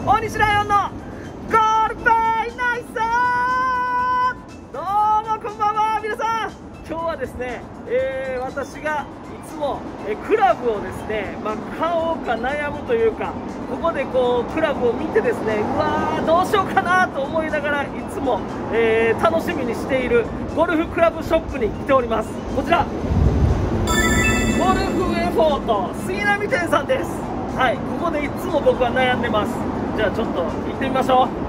大西ライオンのゴールバイナイス。どうもこんばんは皆さん。今日はですね、私がいつもクラブをですね、買おうか悩むというか、ここでこうクラブを見てですね、うわーどうしようかなと思いながらいつも、楽しみにしているゴルフクラブショップに来ております。こちらゴルフエフォート杉並店さんです。はい、ここでいつも僕は悩んでます。じゃあちょっと行ってみましょう。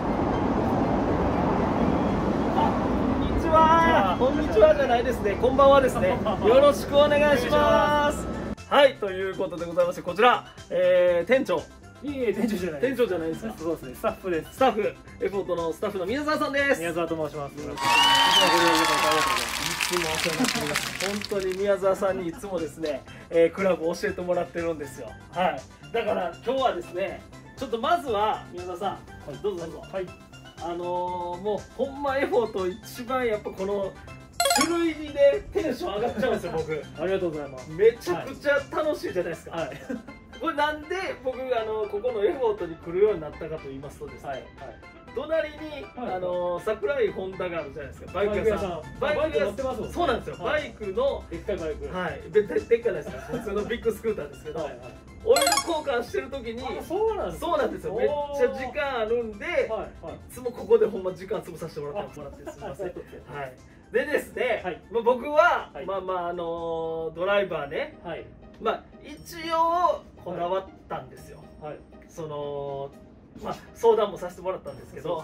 こんにちはじゃないですね、こんばんはですね。よろしくお願いします。はい、ということでございまして、こちら、店長。 いえいえ、店長じゃない。 店長じゃないですか。 そうですね、スタッフです。 スタッフ、エフォートのスタッフの宮沢さんです。 宮沢と申します。いつもご利用いただきありがとうございます。 いつもお世話になっております。本当に宮沢さんにいつもですね、クラブを教えてもらってるんですよ。はい。だから今日はですね、ちょっとまずは宮沢さん、どうぞどうぞ。はい。もうほんまエフォート一番やっぱこの種類でテンション上がっちゃうんですよ僕。 ありがとうございます。 めちゃくちゃ楽しいじゃないですか。はい。これなんで僕ここのエフォートに来るようになったかと言いますとですね、はい、隣に、桜井ホンダがあるじゃないですか。バイク屋さん。バイク乗ってますもんね。そうなんですよ。バイクのでっかいバイク。 はい。でっかいですね。普通のビッグスクーターですけど。オイル交換してる時にそうなんですよ。めっちゃ時間あるんで、いつもここでほんま時間潰させてもらってすみません。はい。でですね、僕はドライバーね、一応こだわったんですよ。相談もさせてもらったんですけど、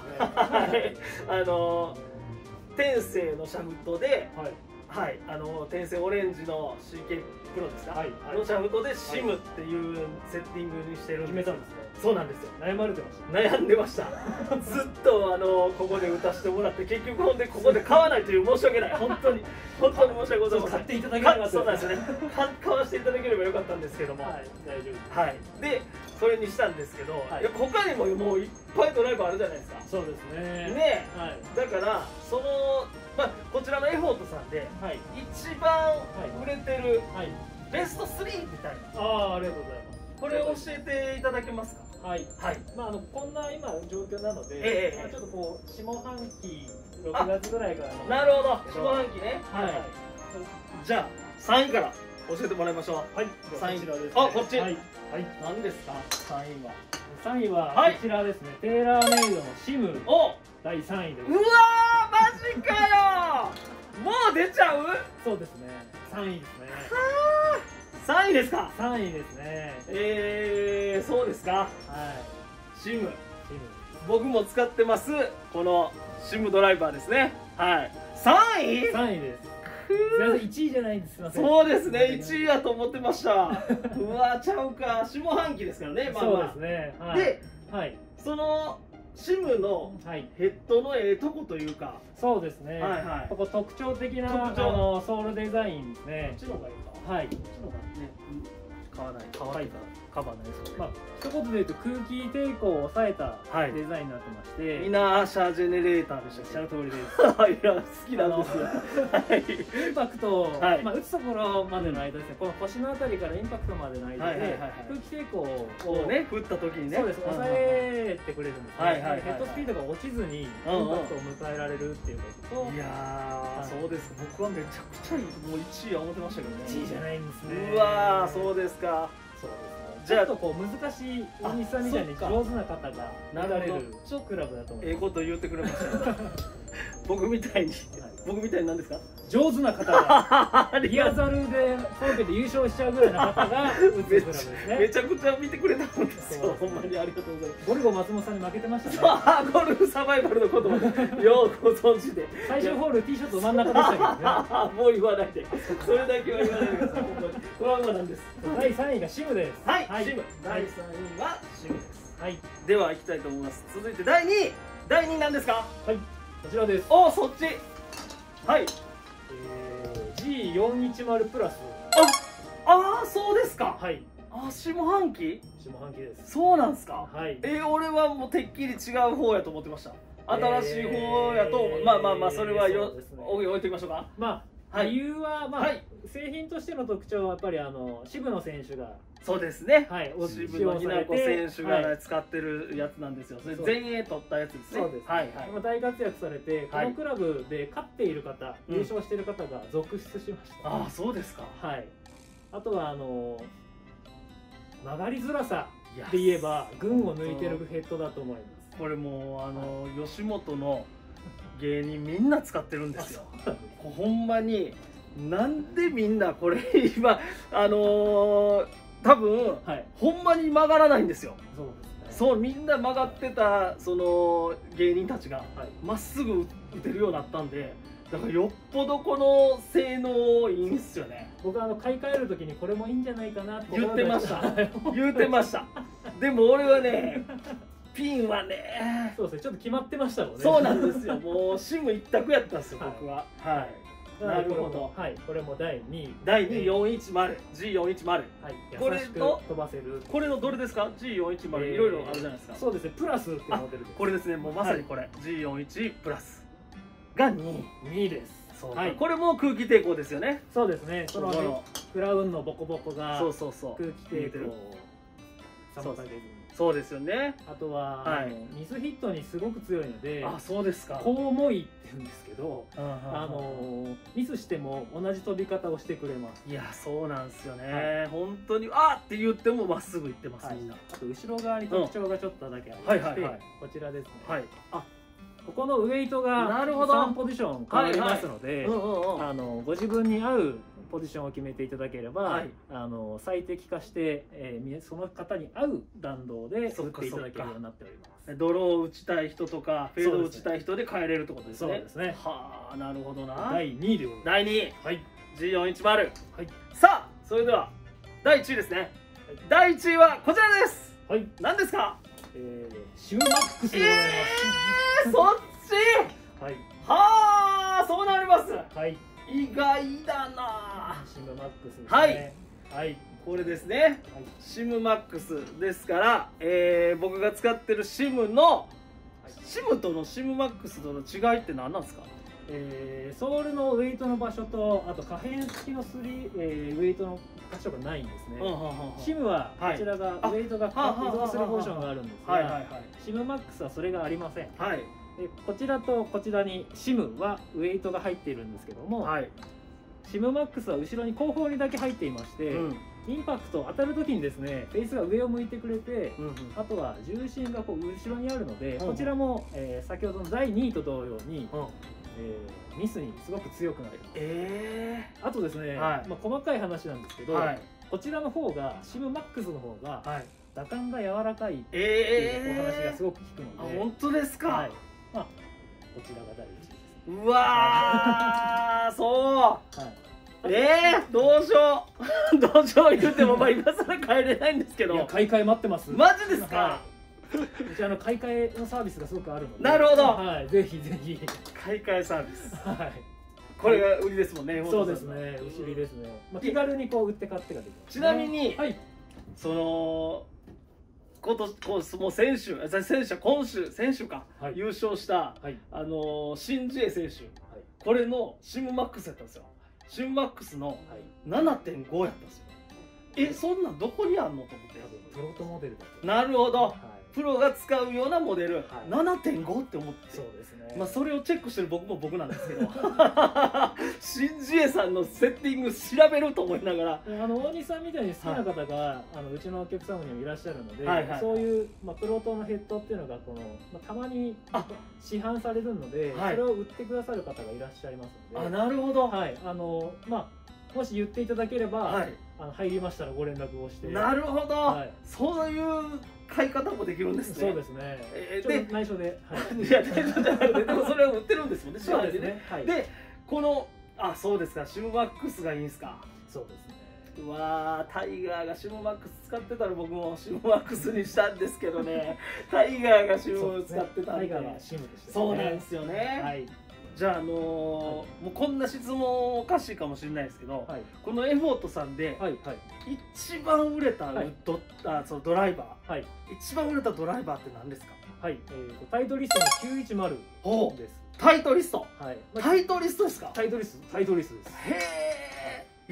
天性のシャフトで、天性オレンジの CK プロですか、のシャフトでシムっていうセッティングにしてるんです。決めたんですね。そうなんですよ。悩まれてました。悩んでました。ずっとここで打たせてもらって、結局ほんでここで買わないという、申し訳ない。本当に申し訳ございません。買っていただければ。そうなんですね。買わせていただければよかったんだけども、大丈夫。はい。でそれにしたんですけど、他にももういっぱいドライバーあるじゃないですか。そうですね。ね、だからこちらのエフォートさんで一番売れてるベスト3みたいな。ありがとうございます。これを教えていただけますか。はい。こんな今状況なので、ちょっとこう下半期6月ぐらいから。なるほど。下半期ね。はい。じゃあ3位から教えてもらいましょう。はい。3位こちらです。あ、こっち。はい。何ですか。3位は。3位はこちらですね。テーラーメイドのシム。お。第3位です。うわー、マジかよ。もう出ちゃう。そうですね。3位ですね。3位ですか。3位ですね。そうですか。はい。シム。僕も使ってます。このシムドライバーですね。はい。3位？3位です。すみません、1位じゃないんです。そうですね、1位やと思ってました。うわ、ちゃうか。下半期ですからね。そうですね。で、そのシムのヘッドのとこというか。そうですね。ここ特徴的なソールデザインですね。こっちの方がいいか。はい。こっちの方がね。買わない。カバーないですよね。一言で言うと空気抵抗を抑えたデザインになってまして、イナーシャージェネレーターでしたっけ。おっしゃる通りです。いや、好きなんですよ。インパクト、打つところまでの間ですね、この腰のあたりからインパクトまでの間で空気抵抗をね、振った時にね、そうです、抑えてくれるんですね。ヘッドスピードが落ちずにインパクトを迎えられるっていうことと、いやー、そうです。僕はめちゃくちゃもう1位は思ってましたけどね。1位じゃないんですね。うわー、そうですか。そうですね。ちょっとこう難しい大西さんみたいに上手な方がなられるクラブだと思います。こと言ってくれました僕みたいに何ですか。上手な方がリアザルでトロフィーで優勝しちゃうぐらいの方が打つクラブですね。めちゃくちゃ見てくれたんですよ。ほんまにありがとうございます。ゴルゴ松本さんに負けてましたね。ゴルフサバイバルのこともようご存知で。最終ホールティーショット真ん中でしたけどね。もう言わないで。それだけは言わないでください。トラウマなんです。第3位がシムです。はい。シム。第3位はシムです。はい。では行きたいと思います。続いて第2位。第2位なんですか。はい。こちらです。お、そっち。はい。G410 プラス。あ、そうですか。はい。下半期？下半期です。そうなんですか。はい。俺はもうてっきり違う方やと思ってました。新しい方やと、それは置いておきましょうか。理由は製品としての特徴はやっぱり渋野選手がそうですね。 はい、 渋野日向子選手が使ってるやつなんですよ。それ全英取ったやつですね。そうです。はいはい。 大活躍されて、このクラブで勝っている方、優勝している方が続出しました。 ああ、そうですか。 はい。あとは曲がりづらさで言えば群を抜いてるヘッドだと思います。 これもう吉本の芸人みんな使ってるんですよ。ほんまになんでみんなこれ今多分、はい、ほんまに曲がらないんですよ。そうですね。そう、みんな曲がってたその芸人たちがまっすぐ打てるようになったんで、だからよっぽどこの性能いいんですよね。 僕買い替える時にこれもいいんじゃないかなって言ってました。言ってました。でも俺はね、ピンはね、 そうですね、ちょっと決まってましたもんね。 そうなんですよ。もうシム一択やったんですよ、僕は。はい。なるほど。 はい、これも第2位。 第2410、G410。はい。 これと飛ばせる。 これのどれですか？ G410、いろいろあるじゃないですか。 そうですね、プラスっていうモデルです。 これですね、もうまさにこれ、G41 プラスが2位です。 はい。これも空気抵抗ですよね。 そうですね。そのクラウンのボコボコが空気抵抗を妨げずに。 そうですよね。 あとはミスヒットにすごく強いので、 あ、そうですか。 コウモイって言うんですけど、ミスしても同じ飛び方をしてくれます。 いや、そうなんですよね。本当にあって言ってもまっすぐ行ってますみんな。 あと後ろ側に特徴がちょっとだけありまして、こちらですね。はい。あ、ここのウエイトが3ポジション変わりますので、ご自分に合うポジションを決めていただければ、最適化して、その方に合う弾道で打っていただけるようになっております。 ドローを打ちたい人とかフェードを打ちたい人で変えれるってことですね。 そうですね。 はあ、なるほどな。 第2位でございます。 第2位。はい。G410。はい。さあ、それでは第1位ですね。第1位はこちらです。はい。何ですか？ シムマックスでございます。 そっち。はい。はあ、そうなります。はい。意外だな。 シムマックスですね。 はい。はい。これですね。シムマックスですから、僕が使ってるシムのシムとのシムマックスとの違いって何なんですか？ ソールのウェイトの場所と、あと可変式のウェイトの箇所がないんですね。シムはこちらがウェイトが移動するポジションがあるんですが、シムマックスはそれがありません。はい。でこちらとこちらにシムはウェイトが入っているんですけども、はい、シムマックスは後ろに後方にだけ入っていまして、インパクト当たる時にですね、フェースが上を向いてくれて、あとは重心がこう後ろにあるので、こちらも、先ほどの第2位と同様に、ミスにすごく強くなります。あとですね、細かい話なんですけど、こちらの方がシムマックスの方が打感が柔らかいっていうお話がすごく聞くので。 本当ですか？ こちらが第1位です。 うわー、そう。どうしようどうしよう言っても今更帰れないんですけど。 いや、買い替え待ってます。 マジですか？ うち買い替えのサービスがすごくあるので。 なるほど。 はい、ぜひぜひ。 買い替えサービス。はい。これが売りですもんね。 そうですね。売りですね。気軽にこう売って買ってができる。 ちなみに、その。もう先週か、優勝した、シン・ジエ選手、これのシムマックスやったんですよ。シムマックスの 7.5 やったんですよ。そんなんどこにあんのと思って。 プロトモデルだと。 なるほど。プロが使うようなモデル、7.5 って思って、 そうですね。 まあそれをチェックしてる僕も僕なんですけど、シン・ジエさんのセッティング調べると思いながら、 大西さんみたいに好きな方がうちのお客様にもいらっしゃるので、そういうプロトのヘッドっていうのがたまに市販されるので、それを売ってくださる方がいらっしゃいますので。 なるほど。 はい。もし言っていただければ、入りましたらご連絡をして。 なるほど。そういう買い方もできるんですね。 そうですね。で、内緒で。 いや、内緒じゃなくて、でもそれを売ってるんですもんね。 そうですね。 で、この、そうですか、シムマックスがいいんですか。 そうですね。 うわー、タイガーがシムマックス使ってたら僕もシムマックスにしたんですけどね。タイガーがシム使ってたんで。 タイガーはシムでした。 そうなんですよね。はい。じゃあもうこんな質問おかしいかもしれないですけど、このエフォートさんで一番売れたそのドライバー、一番売れたドライバーって何ですか？ はい、タイトリストの910です。 タイトリスト。タイトリストですか？ タイトリストです。 へえ。いや、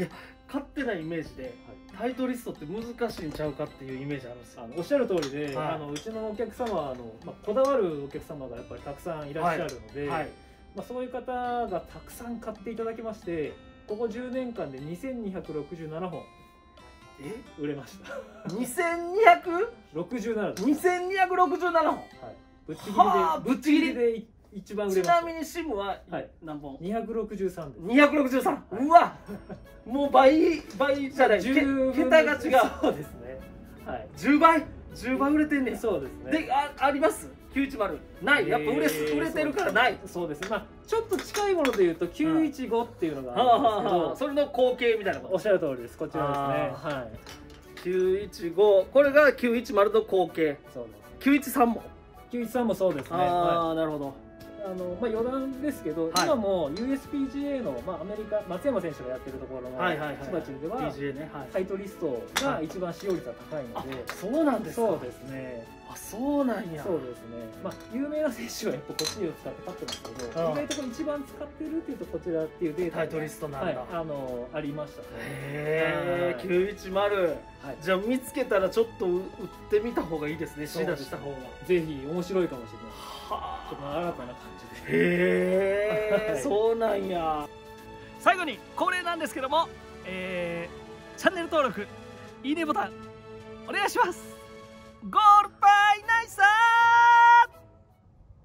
勝手なイメージでタイトリストって難しいんちゃうかっていうイメージあるんですよ。 おっしゃる通りで、うちのお客様はこだわるお客様がやっぱりたくさんいらっしゃるので、そういう方がたくさん買っていただきまして、ここ10年間で2267本売れました。 2267 2267本、ぶっちぎりで一番売れました。 ちなみにシムは何本 ？263です。 263。うわ、もう倍じゃない、桁が違う。 そうですね。はい。 10倍売れてんねん。 そうですね。 で、あります？910ない。やっぱ売れてるからない。 そうですね。ちょっと近いものでいうと915っていうのがあるんですけど、 それの後継みたいなこと。 おっしゃる通りです。こちらですね。はい。 915、これが910の後継。そうです。913も。 913もそうですね。 ああ、なるほど。 余談ですけど、今も USPGA のアメリカ松山選手がやってるところの千葉チームではタイトリストが一番使用率が高いので。 そうなんですか。 そうですね。 あ、そうなんや。 そうですね。有名な選手はやっぱこっちを使って勝ってますけど、意外とこれ一番使ってるっていうとこちらっていうデータタイトリストなんだ。 ありましたね。 へえ、910。じゃあ見つけたらちょっと売ってみた方がいいですね。試打した方が。 ぜひ面白いかもしれない。ちょっと新たな感じで。 へえ、そうなんや。最後に恒例なんですけども、チャンネル登録、いいねボタンお願いします。ゴー